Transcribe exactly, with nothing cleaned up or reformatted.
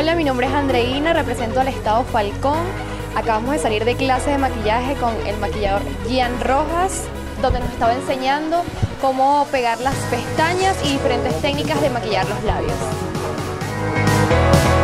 Hola, mi nombre es Andreina, represento al estado Falcón. Acabamos de salir de clase de maquillaje con el maquillador Gian Rojas, donde nos estaba enseñando cómo pegar las pestañas y diferentes técnicas de maquillar los labios.